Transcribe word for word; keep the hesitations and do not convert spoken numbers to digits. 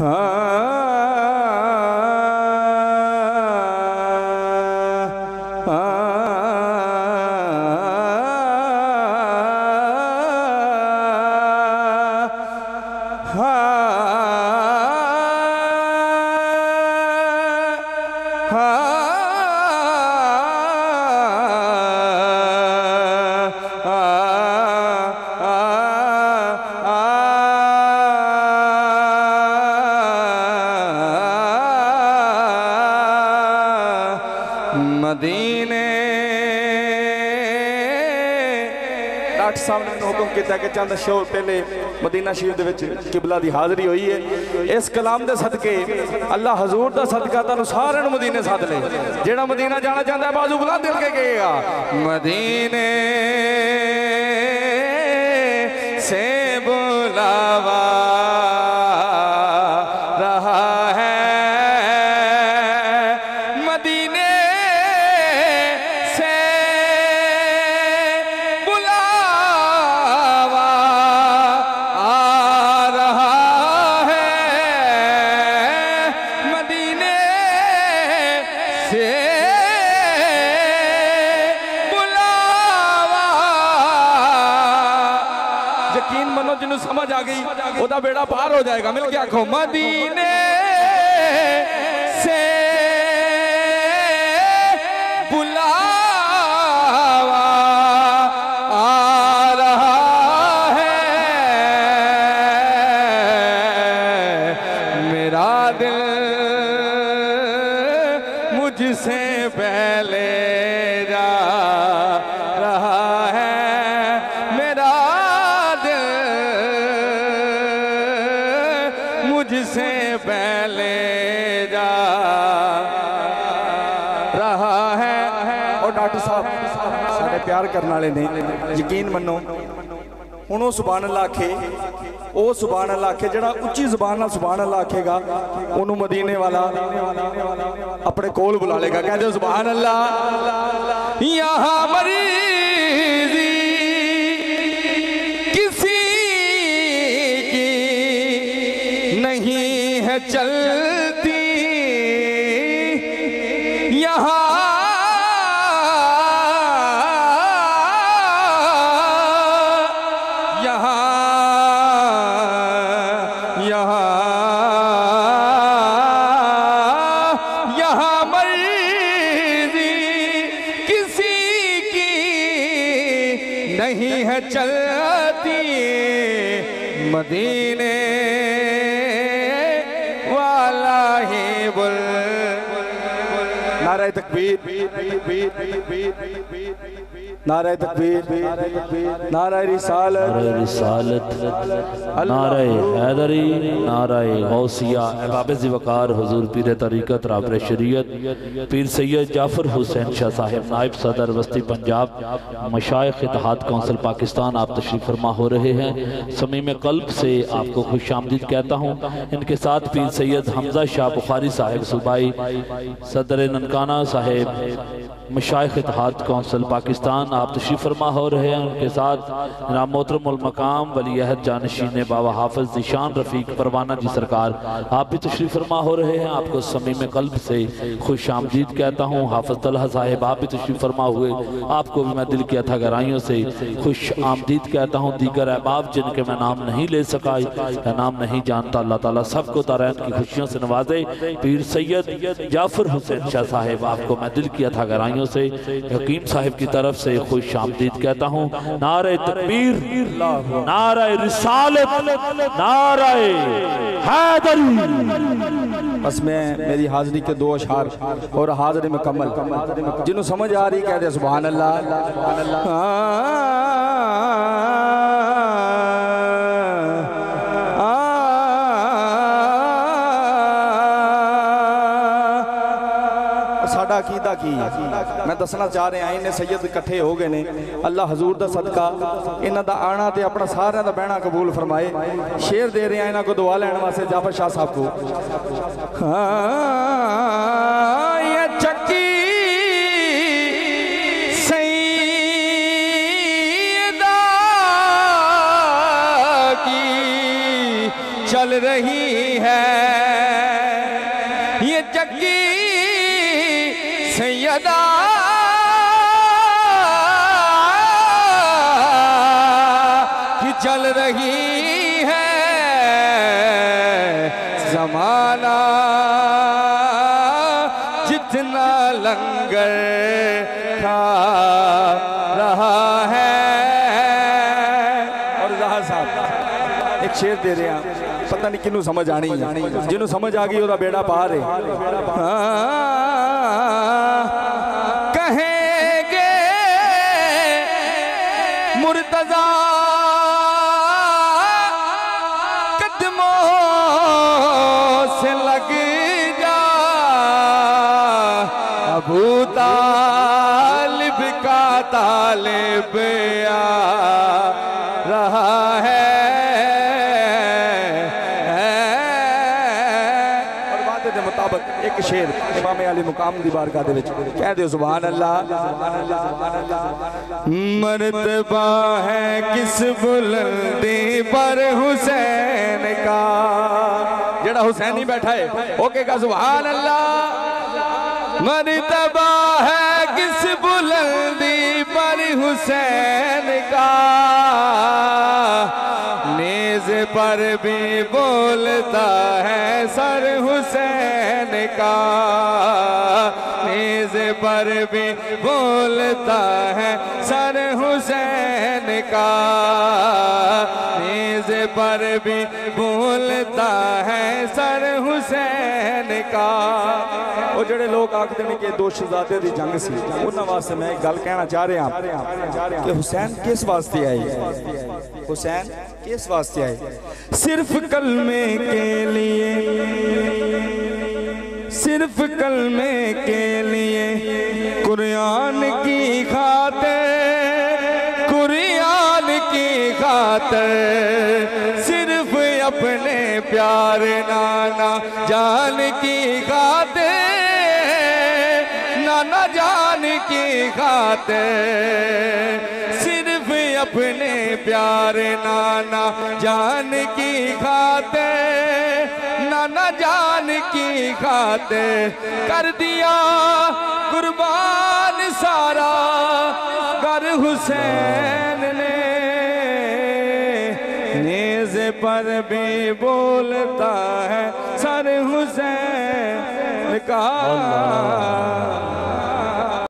मदीने डॉक्टर साहब ने हुक्म किया कि चंद शोर पहले मदीना शरीफ दे विच किबला दी हाज़री हुई है। इस कलाम दे सदके अल्लाह हजूर दा सदका तुहानू सारिआं नू मदीने सद ले। जेड़ा मदीना जाना चाहता है बाजू बुलंद करके कहेगा मदीने से बुलावा यकीन मनो जिन्हों समझ आ गई ओदा बेड़ा पार हो जाएगा। मिल के आखो मदीने से बुलावा आ रहा है, मेरा दिल मुझसे पहले जा रहा है, मुझसे पहले जा रहा है। और डॉक्टर साहब सारे प्यार करने वाले ने यकीन मनो हुण सुभान अल्लाह आखे ओ सुभान अल्लाह आखे जड़ा उच्ची जुबान नाल सुभान अल्लाह आखेगा उन्होंने मदीने वाला अपने कोल बुला लेगा। कहते सुभान अल्लाह यहाँ मरीज़ी किसी की नहीं है चलती, यहाँ यहाँ यहाँ यहाँ मर्ज़ी किसी की नहीं है चलती, मदीने नारे तकबीर नारे तकबीर नारे रिसालत नारे हैदरी नारे गौसिया काबिज़ वकार हुजूर पीर तरीक़त राबर शरीयत पीर सैयद जाफर हुसैन शाह साहिब नायब सदर वस्ती पंजाब मशाइख इत्तेहाद कौंसिल पाकिस्तान आप तशरीफ़ फरमा हो रहे हैं। समीम कल्ब से आपको खुश आमदीद कहता हूँ। इनके साथ पीर सैयद हमजा शाह बुखारी साहिब सूबाई सदर ननकाना साहिब मशाइख इत्तेहाद कौंसिल पाकिस्तान आप तशरीफ़ फरमा हो रहे हैं। उनके साथ जनाब मोहतरमुल मकाम वली अहद जानशीन बाबा हाफिज़ निशान रफ़ीक परवाना जी सरकार आप भी तशरीफ़ फरमा हो रहे हैं। आपको समीम कल्ब से खुश आमदीद कहता हूँ। हाफिज़ तलहा साहिब आप भी तशरीफ़ फरमा हुए, आपको भी मैं दिल की अथा गहराइयों से खुश आमदीद कहता हूँ। दीगर अहबाब जिनके मैं नाम नहीं ले सका या नाम नहीं जानता, अल्लाह ताला सबको तारैन की खुशियों से नवाजे। पीर सैयद जाफर हुसैन शाह साहिब आपको मैं दिल की अथा गहराइयों से हकीम साहिब की तरफ से खुश आमदीद कहता हूँ। नारे तकबीर नारे रिसालत नारे हैदरी। बस मैं मेरी हाज़री के दो अशार और हाज़री मुकम्मल जिन्हों समझ आ रही कहते सुभान अल्लाह। साडा अकीदा की मैं दसना चाह रहा इन्हें सैयद इकट्ठे हो गए ने। अल्लाह हजूर दा सदका इन्हां दा आना ते अपना सारियां दा बहना कबूल फरमाए। शेर दे रहे हैं इन्हां को दुआ लैण वास्ते जाफर शाह साहब को। हाँ ये चक्की सैयदा की चल रही है, यकी सैयदा की चल रही है जमाना जितना लंगर खा रहा है। और जहाँ साहब एक शेर दे रहे हैं, पता नहीं किन्नू समझ आनी, जिन्हों समझ आ गई ओदा बेड़ा पार है। कहेंगे मुर्तजा कदमों से लग जा, अबू तालिब का तालिब आ रहा है। एक शेर इमाम अली मुकाम दी बारगाह दे विच कह दे सुभान अल्लाह। मर्तबा है किस बुलंदी पर हुसैन का, जेड़ा हुसैन ही बैठा है ओके का सुभान अल्लाह। मर्तबा है किस बुलंदी पर हुसैन का, नेज़ पर भी बोलता है सर हुसैन का, नेज़ पर भी बोलता है सर हुसैन का, नेज़ पर भी बोलता है सर हुसैन का। वो जड़े लोग आखते हैं कि दो शहजादे दी जंग सी, उन्हां वास्ते मैं एक गल कहना चाह रहा कि हुसैन किस वास्ते आए, हुसैन किस वास्ते आए? सिर्फ कलमे के लिए, सिर्फ कलमे के लिए, कुरान की खातिर, कुरान की खातिर, सिर्फ अपने प्यार नाना जान की खातिर, नाना जान की खातिर, सिर्फ अपने प्यार नाना जान की खातिर, नाना जान की खातिर कर दिया कुर्बान सारा कर हुसैन ने, नेज़ पर भी बोलता है सर हुसैन का।